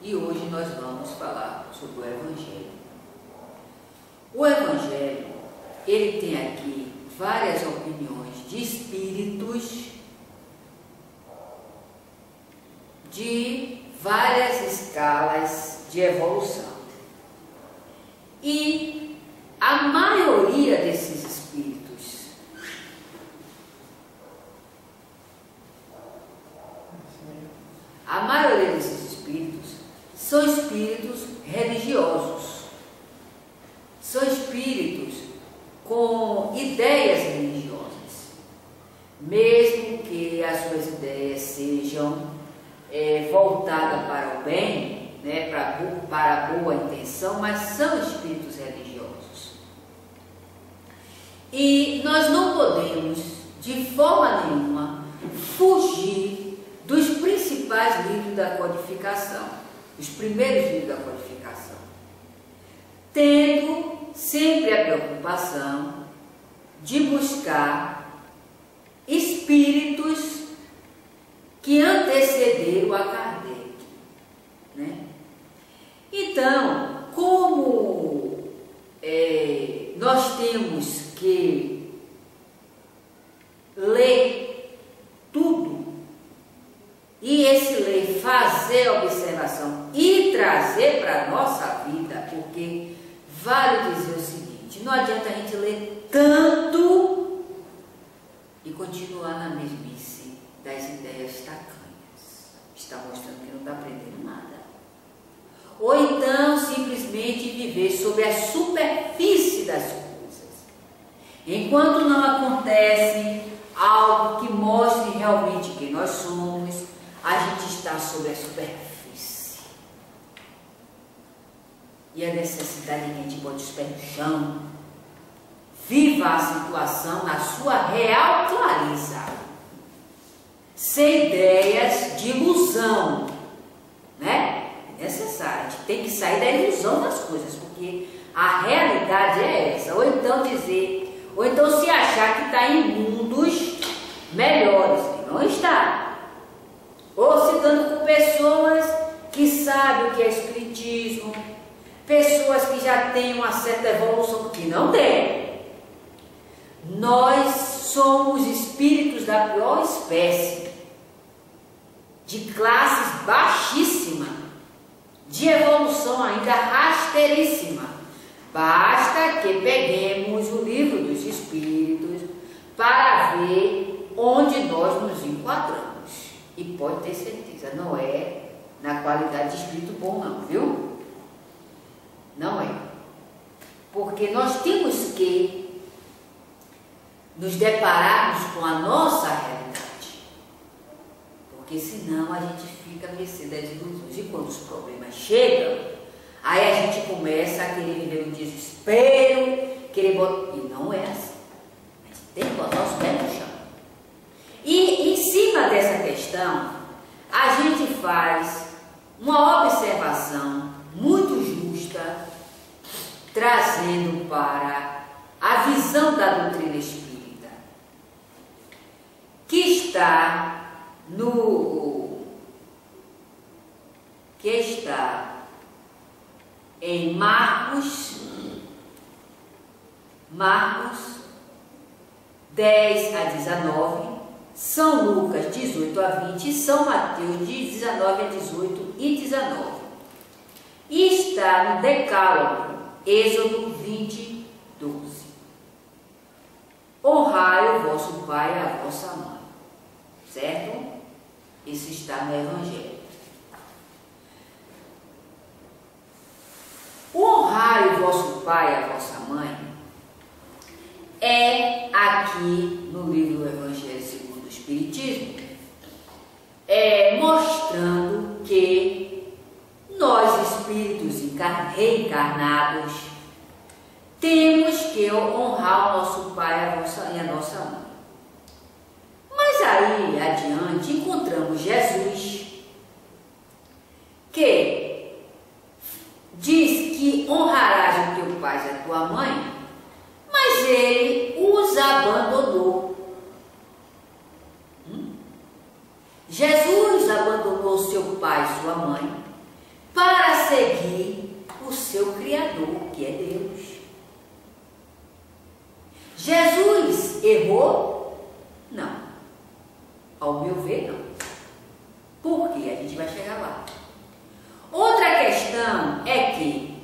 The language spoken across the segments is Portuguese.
e hoje nós vamos falar sobre o Evangelho. O Evangelho, ele tem aqui várias opiniões de espíritos de várias escalas de evolução. E a maioria desses espíritos são espíritos religiosos, são espíritos com ideias religiosas, mesmo que as suas ideias sejam voltadas para o bem, né, para a boa intenção, mas são espíritos religiosos. E nós não podemos, de forma nenhuma, fugir dos principais livros da codificação, os primeiros livros da codificação, tendo sempre a preocupação de buscar espíritos que antecederam a Kardec, né? Então, como nós temos que ler tudo, e esse ler fazer a observação e trazer para a nossa vida, porque vale dizer o seguinte: não adianta a gente ler tanto e continuar na mesmice das ideias tacanhas. Está mostrando que não está aprendendo nada. Ou então simplesmente viver sobre a superfície das coisas, enquanto não acontece algo que mostre realmente quem nós somos, a gente está sobre a superfície. E a necessidade de que a gente bote os pés no chão, viva a situação na sua real clareza, sem ideias de ilusão, né? É necessário, a gente tem que sair da ilusão das coisas, porque a realidade é essa. Ou então se achar que está em mundos melhores, que não está. Ou se dando com pessoas que sabem o que é espiritismo, pessoas que já têm uma certa evolução, que não tem. Nós somos espíritos da pior espécie, de classes baixíssimas, de evolução ainda rasteiríssima. Basta que peguemos o livro dos espíritos para ver onde nós nos enquadramos. E pode ter certeza, não é na qualidade de espírito bom não, viu? Não é. Porque nós temos que nos depararmos com a nossa realidade. Porque senão a gente fica a mercê das ilusões. E quando os problemas chegam, aí a gente começa a querer viver no desespero, querer botar... E não é assim. A gente tem que botar os pés no chão. E em cima dessa questão, a gente faz uma observação muito justa, trazendo para a visão da doutrina espírita, que está em Marcos 10 a 19, São Lucas 18 a 20 e São Mateus de 19 a 18 e 19. E está no Decálogo, Êxodo 20, 12. Honrai o vosso pai e a vossa mãe. Certo? Isso está no Evangelho. O honrar o vosso pai e a vossa mãe é aqui no livro do Evangelho segundo o Espiritismo, mostrando que nós, espíritos reencarnados, temos que honrar o nosso pai e a nossa mãe. Mas aí adiante encontramos Jesus, que diz que honrarás o teu pai e a tua mãe, mas ele os abandonou. Jesus abandonou seu pai e sua mãe seu Criador, que é Deus. Jesus errou? Não. Ao meu ver, não. Por quê? A gente vai chegar lá. Outra questão é que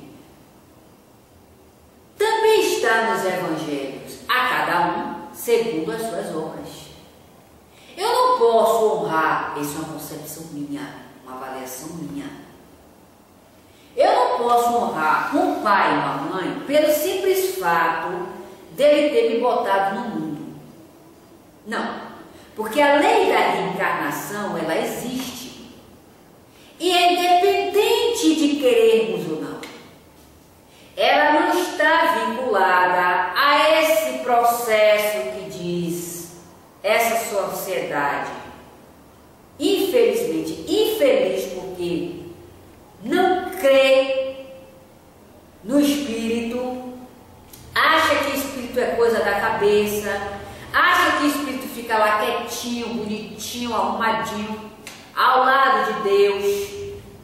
também está nos evangelhos a cada um segundo as suas obras. Eu não posso honrar, isso é uma concepção minha, uma avaliação minha. Eu não posso honrar um pai e uma mãe pelo simples fato dele ter me botado no mundo. Não, porque a lei da reencarnação, ela existe. E é independente de querermos ou não. Ela não está vinculada a esse processo que diz essa sociedade, infelizmente, infeliz porque não crê no espírito, acha que espírito é coisa da cabeça, acha que espírito fica lá quietinho, bonitinho, arrumadinho, ao lado de Deus.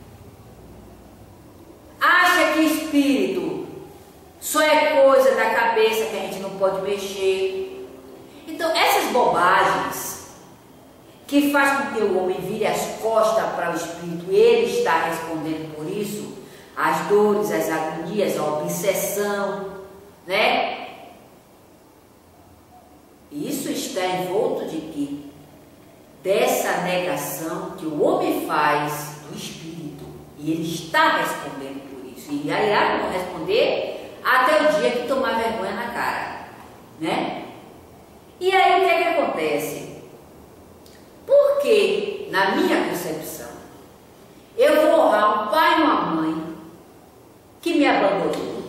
Acha que espírito só é coisa da cabeça que a gente não pode mexer. Então, essas bobagens que faz com que o homem vire as costas para o espírito, ele está respondendo por isso, as dores, as agonias, a obsessão, né? Isso está envolto de quê? Dessa negação que o homem faz do espírito. E ele está respondendo por isso. E aí irá responder até o dia que tomar vergonha na cara, né? E aí o que é que acontece? Porque, na minha concepção, eu vou honrar um pai e uma mãe que me abandonou.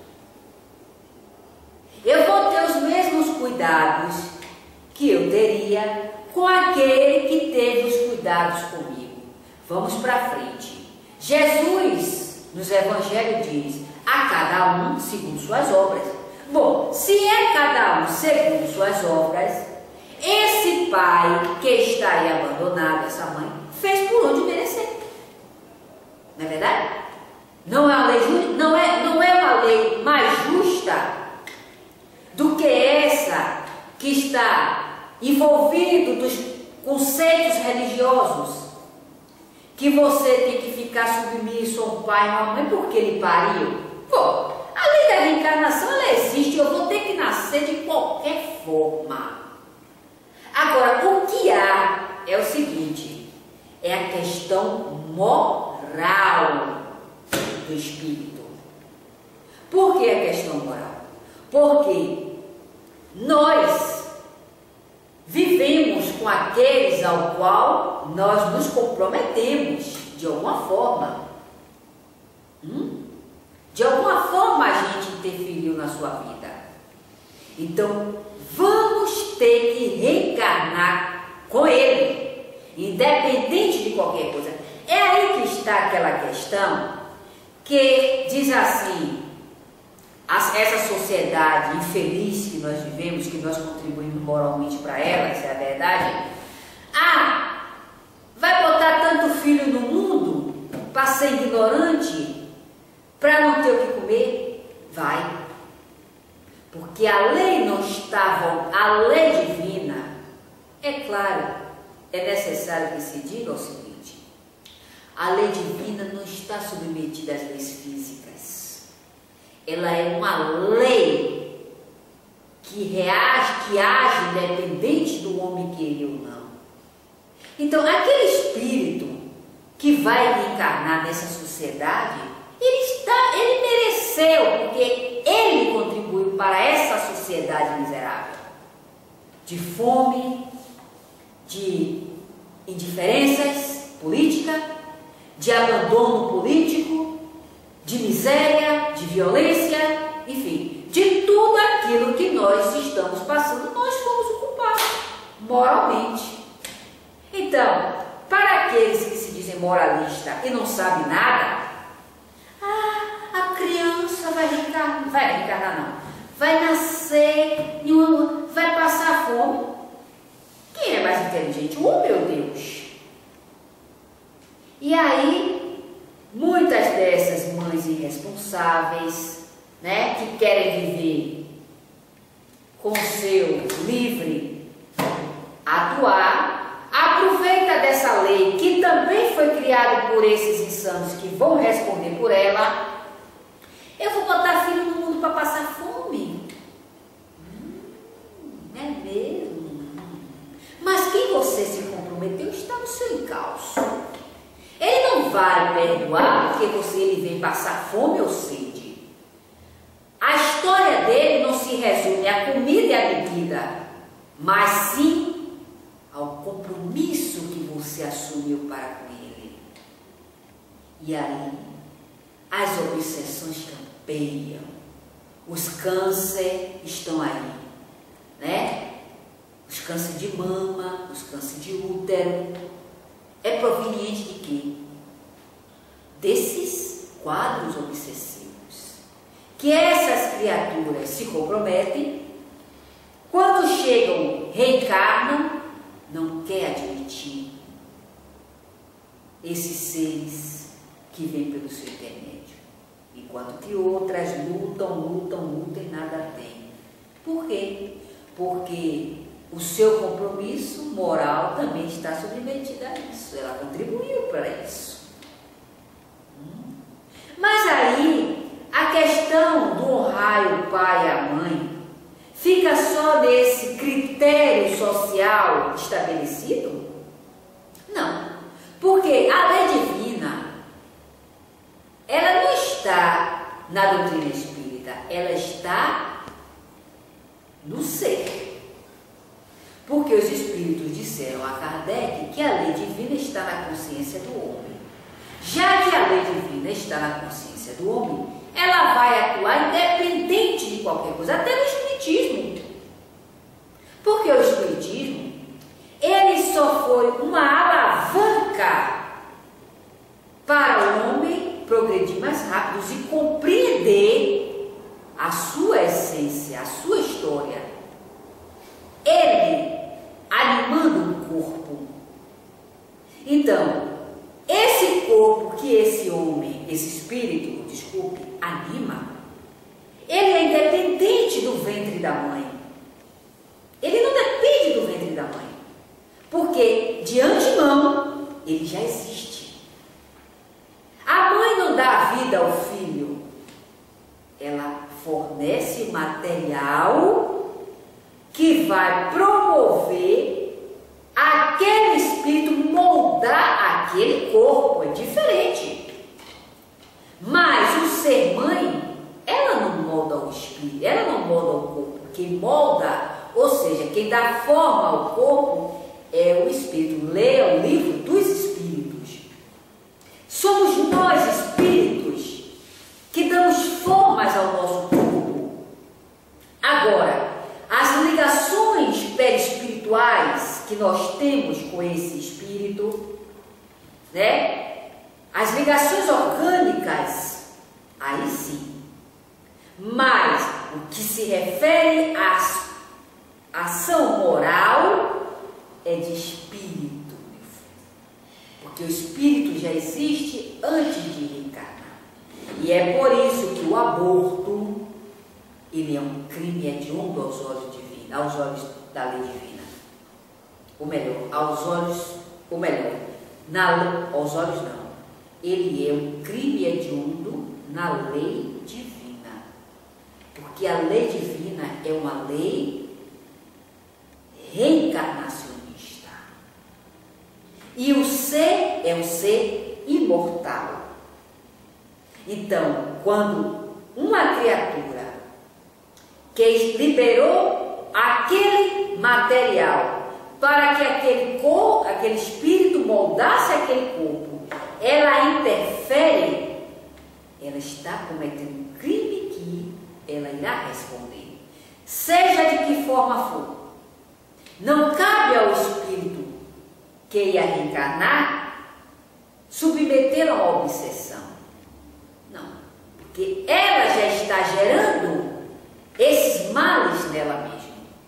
Eu vou ter os mesmos cuidados que eu teria com aquele que teve os cuidados comigo. Vamos para frente. Jesus, nos evangelhos, diz: a cada um segundo suas obras. Bom, se é cada um segundo suas obras, esse pai que está aí abandonado, essa mãe, fez por onde merecer. Não é verdade? Não é uma lei justa, não é uma lei mais justa do que essa que está envolvido dos conceitos religiosos, que você tem que ficar submisso a um pai e uma mãe porque ele pariu. Bom, a lei da reencarnação, ela existe, eu vou ter que nascer de qualquer forma. Agora, o que há é o seguinte, é a questão moral do espírito. Por que a questão moral? Porque nós vivemos com aqueles ao qual nós nos comprometemos de alguma forma. De alguma forma a gente interferiu na sua vida. Então, vamos ter que reencarnar com ele, independente de qualquer coisa. É aí que está aquela questão que diz assim, essa sociedade infeliz que nós vivemos, que nós contribuímos moralmente para ela, essa é a verdade. Vai botar tanto filho no mundo para ser ignorante, para não ter o que comer? Vai. Porque a lei não estava, a lei divina, é claro, é necessário que se diga o seguinte: a lei divina não está submetida às leis físicas. Ela é uma lei que age independente do homem querer ou não. Então, aquele espírito que vai reencarnar nessa sociedade, ele mereceu, porque ele contribuiu para essa sociedade miserável, de fome, de indiferenças políticas, de abandono político, de miséria, de violência, enfim, de tudo aquilo que nós estamos passando, nós fomos o culpado, moralmente. Então, para aqueles que se dizem moralistas e não sabem nada, a criança vai reencarnar não, vai nascer, vai passar fome. Quem é mais inteligente? Oh, meu Deus! E aí, muitas dessas mães e irresponsáveis, né, que querem viver com seu livre atuar, aproveita dessa lei que também foi criada por esses insanos que vão responder por ela. Eu vou botar filho no mundo para passar fome. É mesmo? Mas quem você se comprometeu está no seu encalço. Ele não vai perdoar porque ele vem passar fome ou sede. A história dele não se resume à comida e à bebida, mas sim ao compromisso que você assumiu para com ele. E aí, as obsessões campeiam, os câncer estão aí, né? Os câncer de mama, os câncer de útero, é proveniente de quê? Desses quadros obsessivos, que essas criaturas se comprometem, quando chegam, reencarnam, não quer admitir esses seres que vêm pelo seu intermédio, enquanto que outras lutam e nada tem. Por quê? Porque o seu compromisso moral também está submetido a isso, ela contribuiu para isso. Mas aí, a questão do honrar o pai e a mãe fica só nesse critério social estabelecido? Não, porque a lei divina, ela não está na doutrina espírita, ela está no ser. Porque os espíritos disseram a Kardec que a lei divina está na consciência do homem. Já que a lei divina está na consciência do homem, ela vai atuar independente de qualquer coisa, até no espiritismo. Porque o espiritismo, ele só foi uma alavanca para o homem progredir mais rápido e compreender a sua essência, a sua história. Ele animando o corpo. Então, esse corpo que esse homem, esse espírito, desculpe, anima, ele é independente do ventre da mãe. Ele não depende do ventre da mãe, porque de antemão ele já existe. A mãe não dá vida ao filho, ela fornece material que vai promover aquele espírito moldar aquele corpo. É diferente. Mas o ser mãe, ela não molda o espírito, ela não molda o corpo. Quem molda, ou seja, quem dá forma ao corpo é o espírito. Leia o livro dos espíritos. Somos nós, espíritos, que damos formas ao nosso corpo. Agora, as ligações perispirituais que nós temos com esse espírito, né? As ligações orgânicas, aí sim. Mas o que se refere à ação moral é de espírito, meu filho. Porque o espírito já existe antes de reencarnar. E é por isso que o aborto, ele é um crime hediondo aos olhos divinos, aos olhos da lei divina. Ou melhor, aos olhos não. Ele é um crime hediondo na lei divina. Porque a lei divina é uma lei reencarnacionista. E o ser é um ser imortal. Então, quando uma criatura que liberou aquele material para que aquele espírito moldasse aquele corpo, ela interfere, ela está cometendo um crime que ela irá responder, seja de que forma for. Não cabe ao espírito que ia reencarnar submetê-la a uma obsessão. Não, porque ela já está gerando esses males nela mesma.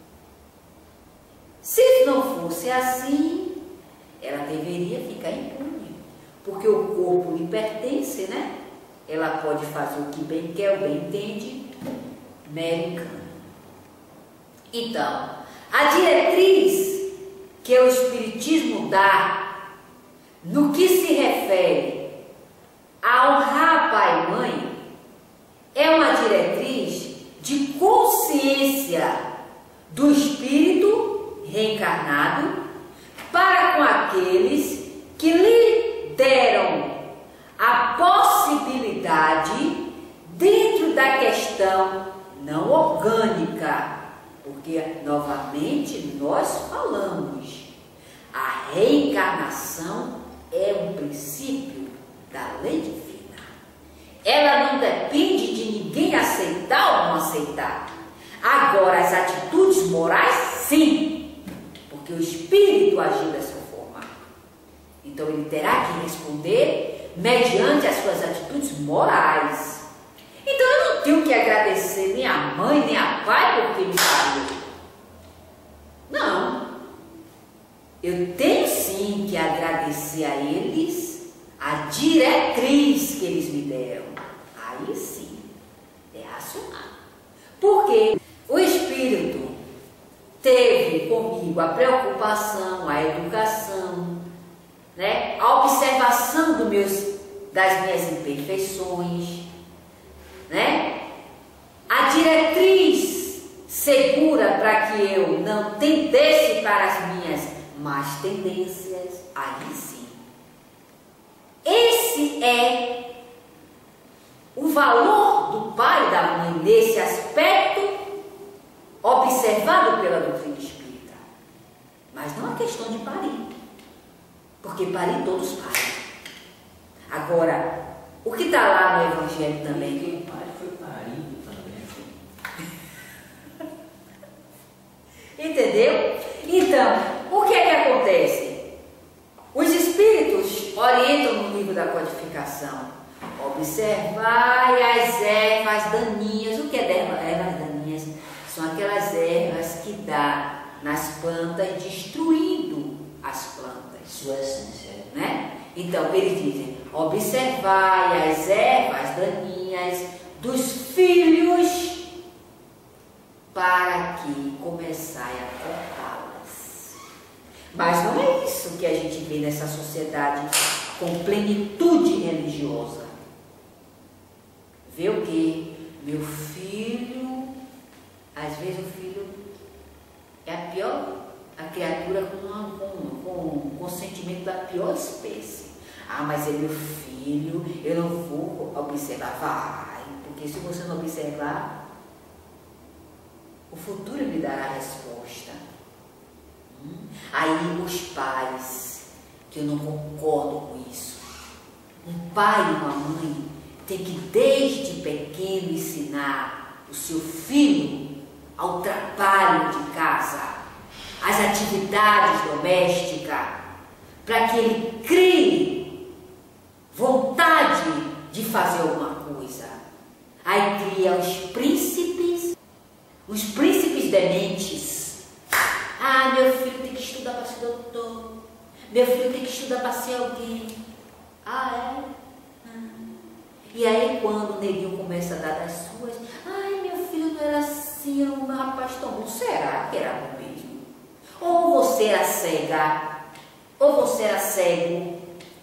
Se não fosse assim, ela deveria ficar impune, porque o corpo lhe pertence, né? ela pode fazer o que bem quer, o bem entende, americano. Então, a diretriz que o Espiritismo dá no que se refere a honrar pai e mãe é uma diretriz de consciência do espírito reencarnado para com aqueles que lhe deram a possibilidade dentro da questão não orgânica, porque novamente nós falamos, a reencarnação é um princípio da lei divina. Ela não depende de ninguém aceitar ou não aceitar. Agora, as atitudes morais, sim, porque o espírito agiu dessa forma. Então, ele terá que responder mediante as suas atitudes morais. Então, eu não tenho que agradecer nem a mãe, nem a pai porque me pariu. Não. Eu tenho sim que agradecer a eles a diretriz que eles me deram. Aí sim, é racional. Porque o Espírito teve comigo a preocupação, a educação, né? A observação das minhas imperfeições, né? A diretriz segura para que eu não tendesse para as minhas más tendências. Aí sim. Esse é o valor do pai e da mãe nesse aspecto observado pela doutrina espírita. Mas não é questão de parir, porque parir todos parem. Agora, o que está lá no Evangelho também? Quem pare foi parido também. Entendeu? Então, o que é que acontece? Os espíritos orientam no livro da codificação: observai as ervas daninhas. O que é ervas daninhas? São aquelas ervas que dá nas plantas, destruindo as plantas. Sua essência. Né? Então, eles dizem: observai as ervas daninhas dos filhos, para que começai a cortá-las. Mas não é isso que a gente vê nessa sociedade com plenitude religiosa. Vê o que? Meu filho, às vezes o filho é a criatura com sentimento da pior espécie. Ah, mas é meu filho, eu não vou observar. Vai, porque se você não observar, o futuro lhe dará a resposta. Aí os pais, que eu não concordo com isso, um pai e uma mãe tem que desde pequeno ensinar o seu filho ao trabalho de casa, às atividades domésticas, para que ele crie vontade de fazer alguma coisa. Aí cria os príncipes dementes. Ah, meu filho tem que estudar para ser doutor. Meu filho tem que estudar para ser alguém. Ah, é? E aí quando o neguinho começa a dar das suas, ai, meu filho não era assim, era um rapaz tão bom. Será que era bom mesmo? Ou você era cega, ou você era cego.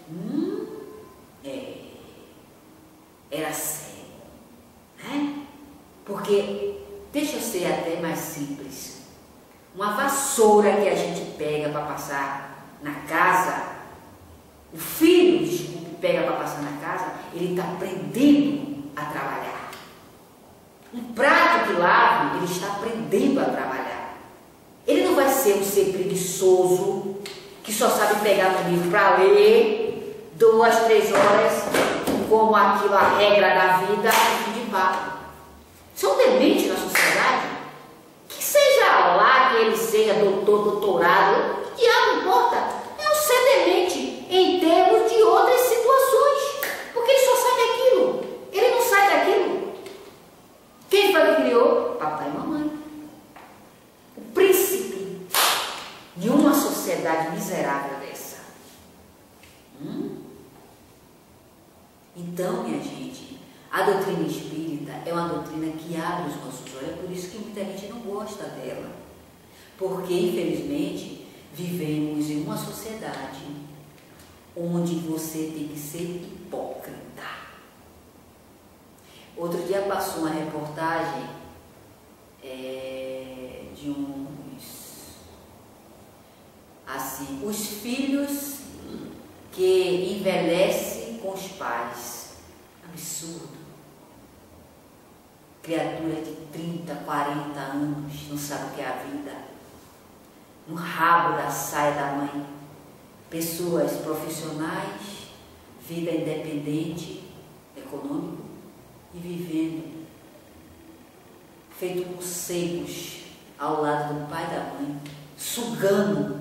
Era cego, né? Porque, deixa eu ser até mais simples, uma vassoura que a gente pega para passar na casa, o filho, desculpe, pega para passar na casa, ele está aprendendo a trabalhar. Um prato que lava, ele está aprendendo a trabalhar. Ele não vai ser um ser preguiçoso, que só sabe pegar no livro para ler 2, 3 horas, como aquilo, a regra da vida, e fim de papo. São dementes na sociedade, que seja lá que ele seja doutor, doutorado, o diabo importa, é um ser demente em termos de outras situações, porque ele só sabe aquilo, ele não sai daquilo. Quem foi que criou? Papai e mamãe. O príncipe de uma sociedade miserável dessa. Então, minha gente, A doutrina espírita é uma doutrina que abre os nossos olhos, é por isso que muita gente não gosta dela. Porque, infelizmente, vivemos em uma sociedade onde você tem que ser hipócrita. Outro dia passou uma reportagem de os filhos que envelhecem com os pais. Absurdo. Criatura de 30, 40 anos, não sabe o que é a vida. No rabo da saia da mãe. Pessoas profissionais, vida independente, econômico, e vivendo feito morcegos ao lado do pai e da mãe, sugando,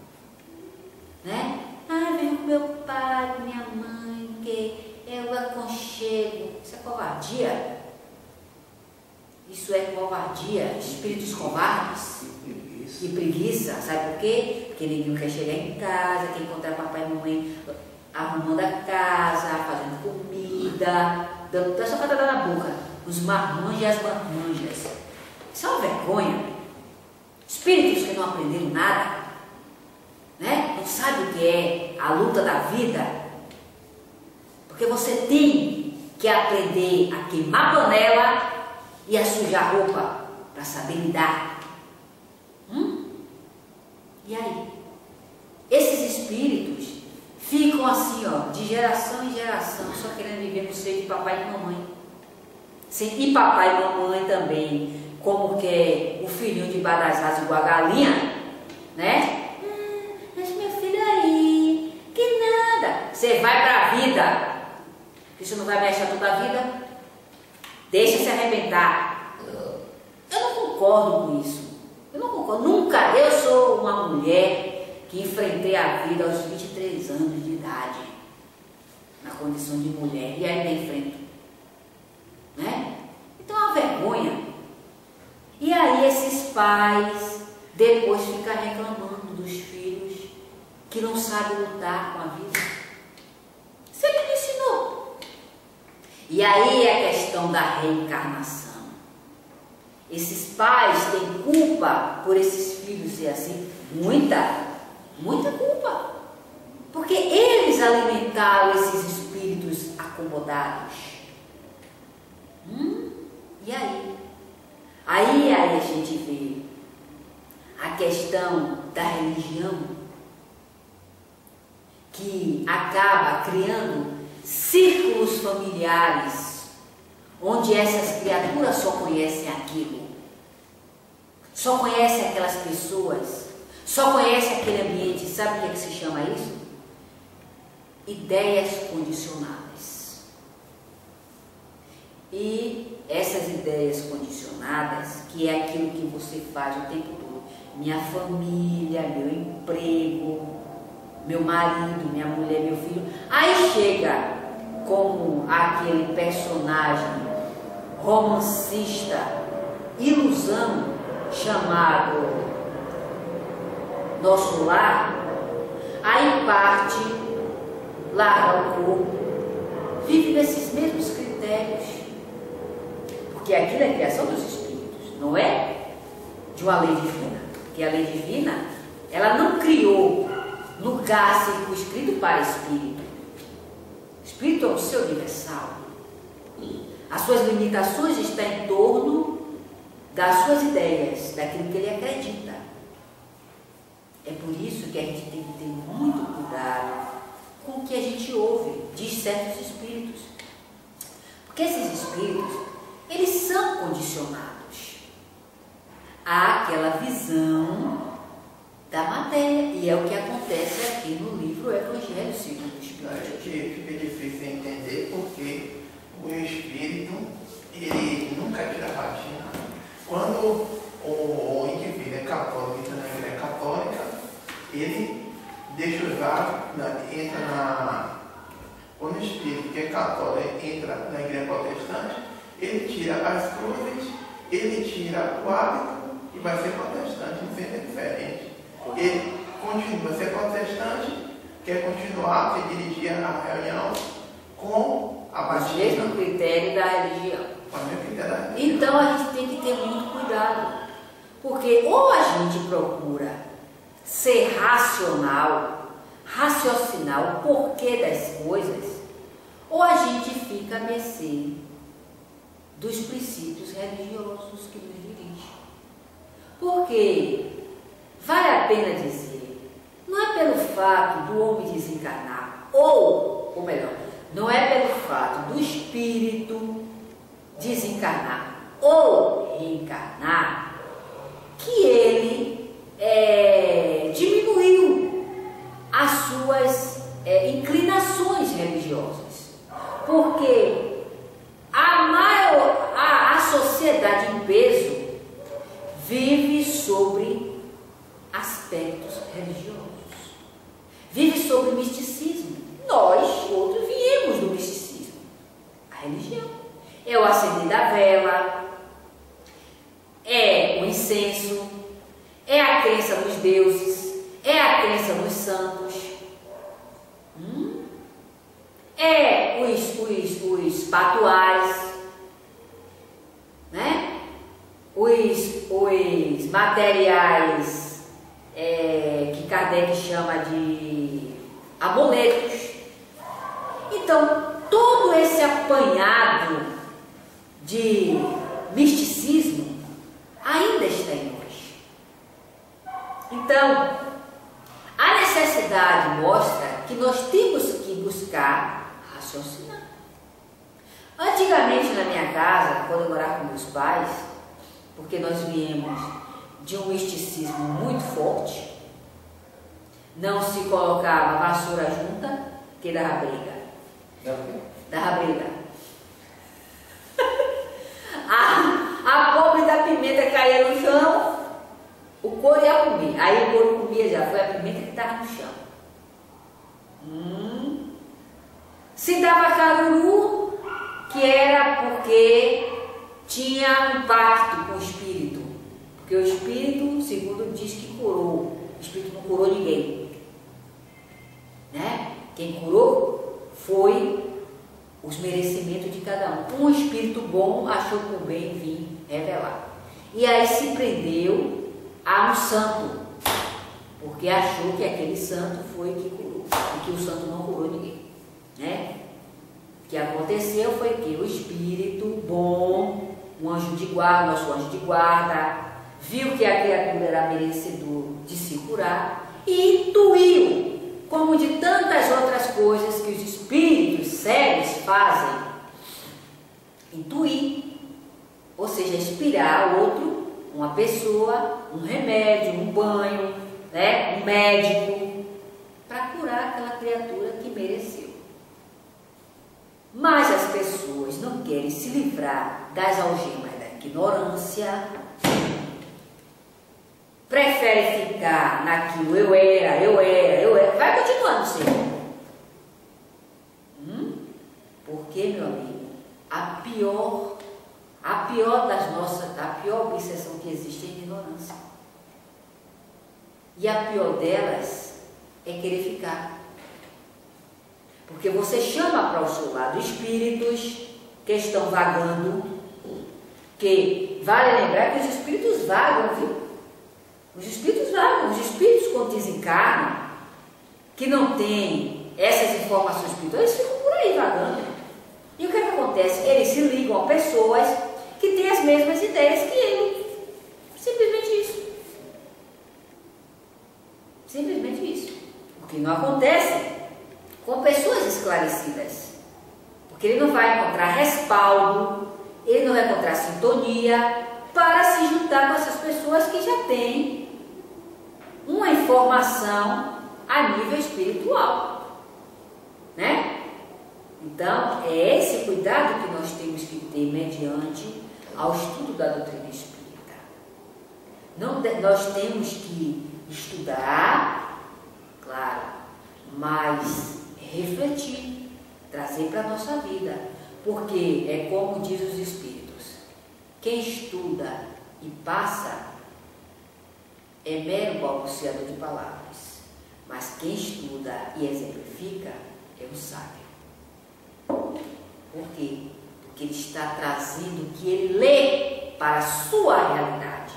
né? Ah, venho com meu pai, com minha mãe, que é o aconchego. Isso é covardia. Isso é covardia, espíritos covardes e preguiça. Sabe por quê? Porque ninguém não quer chegar em casa, quer encontrar papai e mamãe arrumando a casa, fazendo comida, dando até só para dar na boca, os marmanjos e as marmanjas. Isso é uma vergonha. Espíritos que não aprenderam nada, né? Não sabem o que é a luta da vida, porque você tem que aprender a queimar panela e a sujar roupa para saber lidar. E aí? Esses espíritos ficam assim, ó, de geração em geração, só querendo viver no seio de papai e mamãe. E papai e mamãe também, como que é o filhinho de Badazás igual a galinha, né? Deixa meu filho aí, que nada. Você vai para a vida, que você não vai me achar toda a vida. Deixa se arrebentar. Eu não concordo com isso. Eu não concordo. Nunca. Eu sou uma mulher que enfrentei a vida aos 23 anos de idade, na condição de mulher, e ainda enfrento. Né? Então é uma vergonha. E aí esses pais depois ficam reclamando dos filhos que não sabem lutar com a vida. Você que me ensinou. E aí é a questão da reencarnação. Esses pais têm culpa por esses filhos ser assim? Muita culpa. Porque eles alimentaram esses espíritos acomodados. E aí? Aí a gente vê a questão da religião, que acaba criando círculos familiares onde essas criaturas só conhecem aquilo, só conhecem aquelas pessoas, só conhecem aquele ambiente. Sabe o que se chama isso? Ideias condicionadas. E essas ideias condicionadas, que é aquilo que você faz o tempo todo, minha família, meu emprego, meu marido, minha mulher, meu filho, aí chega como aquele personagem romancista, ilusão, chamado Nosso Lar, aí parte, larga o corpo, vive desses mesmos critérios, porque aquilo é a criação dos espíritos, não é de uma lei divina, porque a lei divina, ela não criou lugar circunscrito para espírito. Espírito é o seu universal. As suas limitações estão em torno das suas ideias, daquilo que ele acredita. É por isso que a gente tem que ter muito cuidado com o que a gente ouve de certos espíritos. Porque esses espíritos, eles são condicionados àquela visão da matéria. E é o que acontece aqui no livro Evangelho segundo o Espírito. Acho que fica difícil entender porque o espírito, ele nunca tira baixinha. Quando o indivíduo é católico, entra na igreja católica, ele deixa usar, quando o espírito que é católico entra na igreja protestante, ele tira as cruzes, ele tira o hábito e vai ser protestante, não seja diferente. Ele continua a ser protestante, quer continuar, quer dirigir a reunião com A o batina. mesmo critério da religião. O mesmo critério da religião. Então a gente tem que ter muito cuidado, porque ou a gente procura ser racional, raciocinar o porquê das coisas, ou a gente fica a mercê dos princípios religiosos que nos dirigem. Porque vale a pena dizer, não é pelo fato do homem desencarnar, ou melhor, não é pelo fato do espírito desencarnar ou reencarnar que ele diminuiu as suas inclinações religiosas. Porque a sociedade em peso vive sobre aspectos religiosos, vive sobre misticismo. Nós, outros, viemos do misticismo. A religião é o acender da vela, é o incenso, é a crença nos deuses, é a crença nos santos, é os patuais, né? Os materiais que Kardec chama de amuletos. Então, todo esse apanhado de misticismo ainda está em nós. Então, a necessidade mostra que nós temos que buscar raciocinar. Antigamente, na minha casa, quando eu morava com meus pais, porque nós viemos de um misticismo muito forte, não se colocava vassoura junta, que dava briga. Dava briga. A pobre da pimenta caía no chão, o couro ia comer. Aí o couro comia já, foi a pimenta que estava no chão. Se dava caruru, que era porque tinha um pacto com o espírito. Porque o espírito, segundo diz que curou, o espírito não curou ninguém, né? Quem curou foi os merecimentos de cada um. Um espírito bom achou por bem vir revelar. E aí se prendeu a um santo, porque achou que aquele santo foi que curou, e que o santo não curou ninguém, né? O que aconteceu foi que o espírito bom, um anjo de guarda, nosso anjo de guarda, viu que a criatura era merecedor de se curar e intuiu, como de tantas outras coisas que os espíritos sérios fazem, intuir, ou seja, inspirar outro, uma pessoa, um remédio, um banho, né, um médico, para curar aquela criatura que mereceu. Mas as pessoas não querem se livrar das algemas da ignorância, preferem ficar naquilo eu era, vai continuando sendo. Porque, meu amigo, a pior obsessão que existe é a ignorância. E a pior delas é querer ficar. Porque você chama para o seu lado espíritos que estão vagando, que vale lembrar que os espíritos vagam, viu? Os espíritos vagam, os espíritos quando desencarnam, que não têm essas informações espirituais, eles ficam por aí vagando. E o que acontece? Eles se ligam a pessoas que têm as mesmas ideias que ele. Simplesmente isso. Simplesmente isso. O que não acontece com pessoas esclarecidas. Porque ele não vai encontrar respaldo, ele não vai encontrar sintonia para se juntar com essas pessoas que já têm uma informação a nível espiritual, né? Então, é esse cuidado que nós temos que ter mediante ao estudo da doutrina espírita. Nós temos que estudar, claro, mas refletir, trazer para a nossa vida, porque é como diz os espíritos, quem estuda e passa é mero balbuciador de palavras, mas quem estuda e exemplifica é o sábio. Por quê? Porque ele está trazendo o que ele lê para a sua realidade.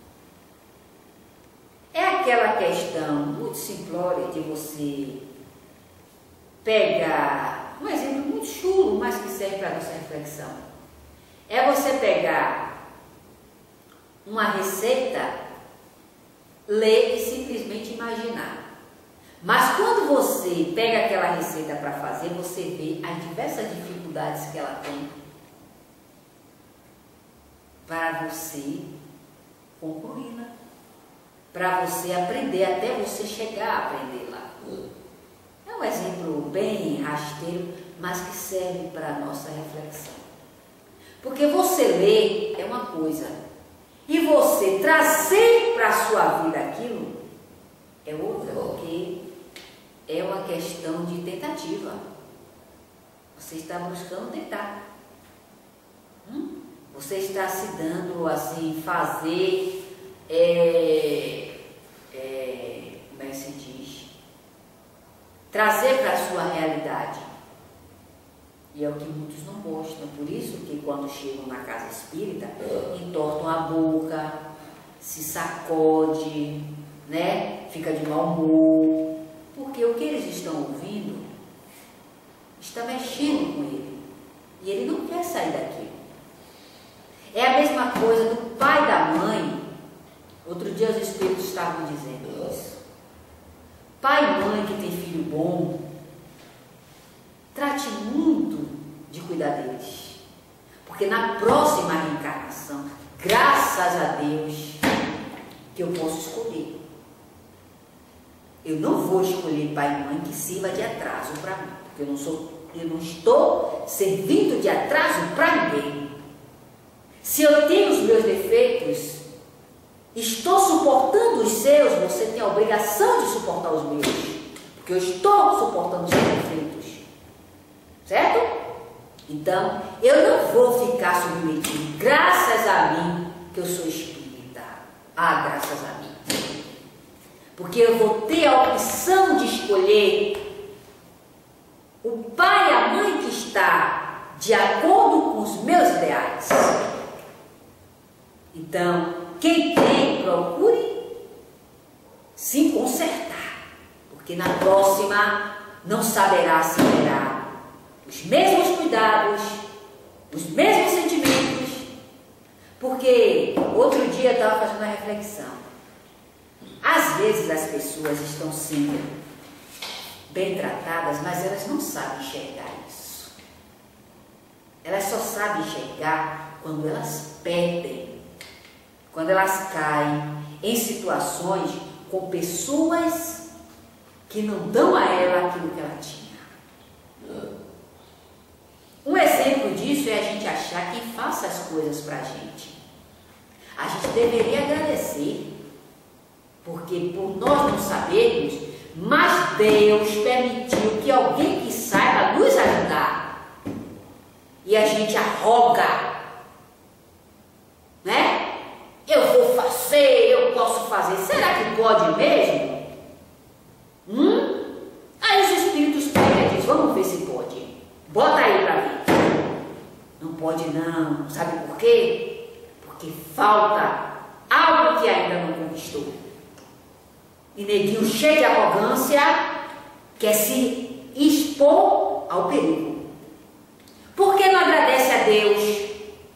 É aquela questão muito simplória de você pegar um exemplo muito chulo, mas que serve para a nossa reflexão. É você pegar uma receita, ler e simplesmente imaginar. Mas quando você pega aquela receita para fazer, você vê as diversas dificuldades que ela tem para você concluí-la, para você aprender até você chegar a aprendê-la. É um exemplo bem rasteiro, mas que serve para a nossa reflexão. Porque você ler é uma coisa, e você trazer para a sua vida aquilo é outra, porque é uma questão de tentativa. Você está buscando tentar. Você está se dando assim, fazer, como é que se diz? Trazer para a sua realidade. E é o que muitos não gostam. Por isso que quando chegam na casa espírita, entortam a boca, se sacode, né? Fica de mau humor. Porque o que eles estão ouvindo está mexendo com ele. E ele não quer sair daquilo. É a mesma coisa do pai e da mãe. Outro dia os espíritos estavam dizendo isso. Pai e mãe que tem filho bom, trate muito de cuidar deles. Porque na próxima reencarnação, graças a Deus, que eu posso escolher. Eu não vou escolher pai e mãe que sirva de atraso para mim. Porque eu não estou servindo de atraso para ninguém. Se eu tenho os meus defeitos, estou suportando os seus, você tem a obrigação de suportar os meus. Porque eu estou suportando os seus defeitos. Certo? Então, eu não vou ficar submetido, graças a mim, que eu sou espírita. Ah, graças a mim. Porque eu vou ter a opção de escolher o pai e a mãe que está de acordo com os meus ideais. Então, quem tem, procure se consertar. Porque na próxima não saberá se terá os mesmos cuidados, os mesmos sentimentos. Porque outro dia eu estava fazendo uma reflexão. Às vezes as pessoas estão sendo bem tratadas, mas elas não sabem enxergar isso. Elas só sabem enxergar quando elas perdem, quando elas caem em situações com pessoas que não dão a ela aquilo que ela tinha. Um exemplo disso é a gente achar quem faça as coisas para a gente. A gente deveria agradecer, porque por nós não sabermos, mas Deus permitiu que alguém que saiba nos ajudar. E a gente arroga, né? Eu vou fazer, eu posso fazer. Será que pode mesmo? Aí os espíritos pegam e dizem, vamos ver se pode. Bota aí para ver. Não pode não. Sabe por quê? Porque falta algo que ainda não conquistou. E neguinho cheio de arrogância quer se expor ao perigo. Por que não agradece a Deus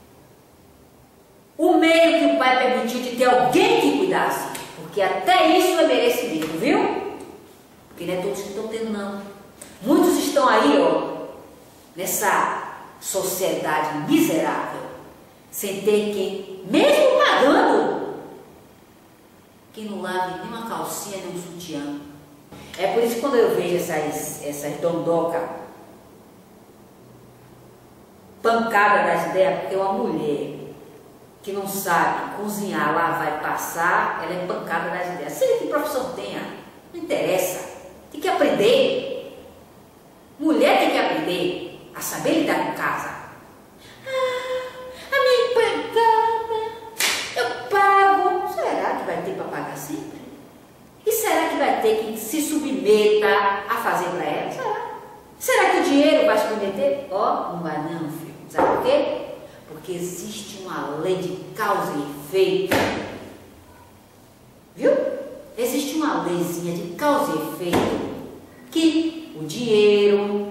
o meio que o Pai permitiu de ter alguém que cuidasse? Porque até isso é merecimento, viu? Porque não é todos que estão tendo, não. Muitos estão aí, ó, nessa sociedade miserável, sem ter quem, mesmo pagando, que não lave nem uma calcinha, nem um sutiã. É por isso que quando eu vejo essas dondocas, pancada das ideias, porque uma mulher que não sabe cozinhar, lavar e passar, ela é pancada das ideias. Seja que profissão tenha, não interessa. Tem que aprender. Mulher tem que aprender a saber lidar com casa. A minha empregada, eu pago. Será que vai ter para pagar sempre? E será que vai ter que se submeta a fazer para ela? Será? Será que o dinheiro vai se submeter? Ó, não vai não. porque existe uma lei de causa e efeito. Viu? Existe uma leizinha de causa e efeito que o dinheiro,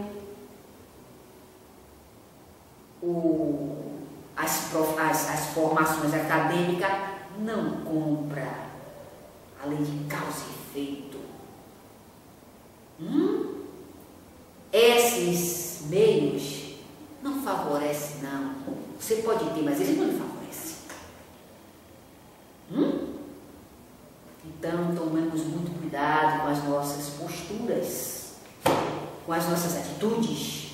as formações acadêmicas não compram a lei de causa e efeito. Esses meios não favorecem, não. Você pode ter, mas eles não lhe favorecem. Então, tomemos muito cuidado com as nossas posturas, com as nossas atitudes.